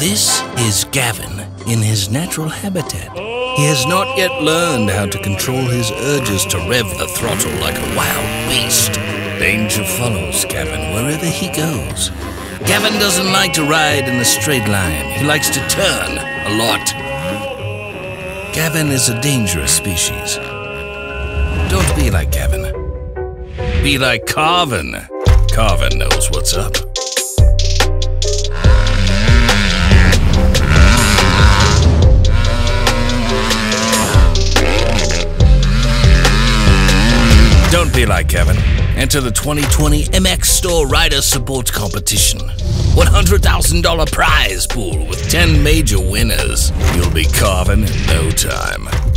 This is Gavin in his natural habitat. He has not yet learned how to control his urges to rev the throttle like a wild beast. Danger follows Gavin wherever he goes. Gavin doesn't like to ride in a straight line. He likes to turn a lot. Gavin is a dangerous species. Don't be like Gavin. Be like Carvin. Carvin knows what's up. Don't be like Kevin. Enter the 2020 MXstore Rider Support Competition. $100,000 prize pool with 10 major winners. You'll be carving in no time.